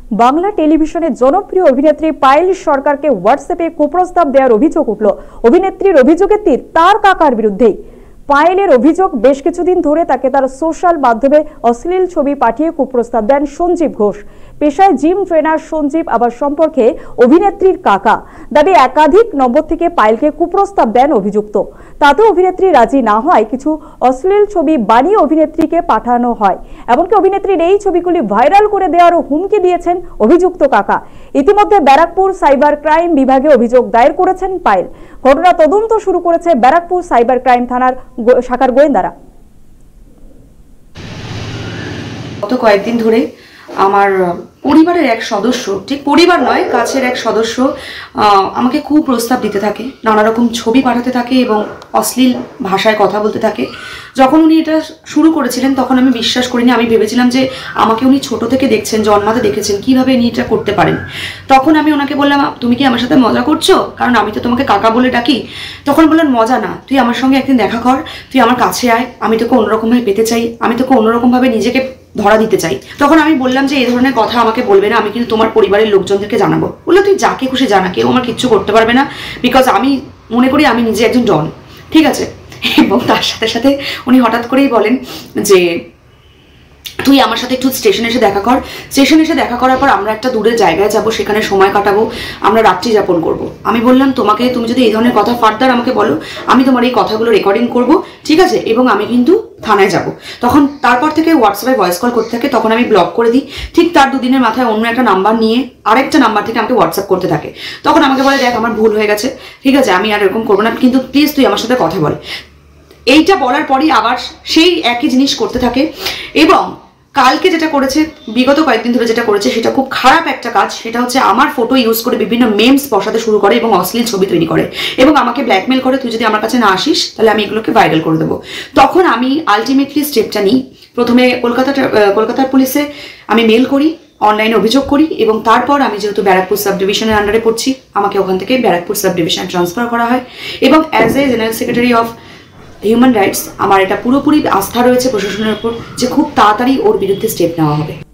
বাংলা টেলিভিশনের জনপ্রিয় অভিনেত্রী পায়েল সরকারকে হোয়াটসঅ্যাপে কুপ্রস্তাব দেওয়ার অভিযোগ উঠল। অভিনেত্রীর অভিযোগের তীর তার কাকার বিরুদ্ধেই। পায়েলের অভিযোগ, বেশ কিছুদিন ধরে তাকে তার সোশ্যাল মাধ্যমে অশ্লীল ছবি পাঠিয়ে কুপ্রস্তাব দেন সঞ্জীব ঘোষ। পেশায় জিম ট্রেনার সঞ্জীব আবার সম্পর্কে অভিনেত্রীর কাকা। দাবি, একাধিক নম্বর থেকে পায়েলকে কুপ্রস্তাব দেন অভিযুক্ত। তাতে অভিনেত্রী রাজি না হয় কিছু অশ্লীল ছবি বানিয়ে অভিনেত্রীকে পাঠানো হয়। এমনকি অভিনেত্রীর এই ছবিগুলি ভাইরাল করে দেওয়ারও হুমকি দিয়েছেন অভিযুক্ত কাকা। ইতিমধ্যে ব্যারাকপুর সাইবার ক্রাইম বিভাগে অভিযোগ দায়ের করেছেন পায়েল। ঘটনা তদন্ত শুরু করেছে ব্যারাকপুর সাইবার ক্রাইম থানার শাখার গোয়েন্দারা। গত কয়েকদিন ধরে আমার পরিবারের এক সদস্য, ঠিক পরিবার নয়, কাছের এক সদস্য আমাকে কুপ্রস্তাব দিতে থাকে, নানা রকম ছবি পাঠাতে থাকে এবং অশ্লীল ভাষায় কথা বলতে থাকে। যখন উনি এটা শুরু করেছিলেন তখন আমি বিশ্বাস করিনি। আমি ভেবেছিলাম যে আমাকে উনি ছোট থেকে দেখছেন, জন্মাতে দেখেছেন, কিভাবে উনি এটা করতে পারেন। তখন আমি ওনাকে বললাম, তুমি কি আমার সাথে মজা করছো? কারণ আমি তো তোমাকে কাকা বলে ডাকি। তখন বললেন, মজা না, তুই আমার সঙ্গে একদিন দেখা কর, তুই আমার কাছে আয়, আমি তোকে অন্যরকমভাবে পেতে চাই, আমি তোকে অন্যরকমভাবে নিজেকে ধরা দিতে চাই। তখন আমি বললাম যে এই ধরনের কথা আমাকে বলবে না, আমি কিন্তু তোমার পরিবারের লোকজনদেরকে জানাবো। বললো, তুই যাকে খুশি জানা, কেউ আমার কিচ্ছু করতে পারবে না, বিকজ আমি মনে করি আমি নিজে একজন ডন, ঠিক আছে। এবং তার সাথে সাথে উনি হঠাৎ করেই বলেন যে তুই আমার সাথে একটু স্টেশনে এসে দেখা কর। স্টেশনে এসে দেখা করার পর আমরা একটা দূরের জায়গায় যাব, সেখানে সময় কাটাবো, আমরা রাত্রি যাপন করব। আমি বললাম, তুমি যদি এই ধরনের কথা ফার্দার আমাকে বলো, আমি তোমার এই কথাগুলো রেকর্ডিং করব, ঠিক আছে, এবং আমি কিন্তু থানায় যাব। তখন তারপর থেকে হোয়াটসঅ্যাপে ভয়েস কল করতে থাকে, তখন আমি ব্লক করে দিই। ঠিক তার দুদিনের মাথায় অন্য একটা নাম্বার নিয়ে আরেকটা নাম্বার থেকে আমাকে হোয়াটসঅ্যাপ করতে থাকে। তখন আমাকে বলে, দেখ আমার ভুল হয়ে গেছে, ঠিক আছে, আমি আর এরকম করবো না, কিন্তু প্লিজ তুই আমার সাথে কথা বল। এইটা বলার পরই আবার সেই একই জিনিস করতে থাকে। এবং কালকে যেটা করেছে, বিগত কয়েকদিন ধরে যেটা করেছে, সেটা খুব খারাপ একটা কাজ। সেটা হচ্ছে আমার ফটো ইউজ করে বিভিন্ন মেমস বসাতে শুরু করে এবং অশ্লীল ছবি তৈরি করে এবং আমাকে ব্ল্যাকমেল করে, তুই যদি আমার কাছে না আসিস তাহলে আমি এগুলোকে ভাইরাল করে দেবো। তখন আমি আলটিমেটলি স্টেপটা নিই। প্রথমে কলকাতার পুলিশে আমি মেল করি, অনলাইনে অভিযোগ করি, এবং তারপর আমি যেহেতু ব্যারাকপুর সাব ডিভিশনের আন্ডারে পড়ছি, আমাকে ওখান থেকে ব্যারাকপুর সাব ডিভিশনে ট্রান্সফার করা হয়। এবং as a general secretary of human rights আমার এটা পুরোপুরি আস্থা রয়েছে প্রশাসনের উপর যে খুব তাড়াতাড়ি ওর বিরুদ্ধে স্টেপ নেওয়া হবে।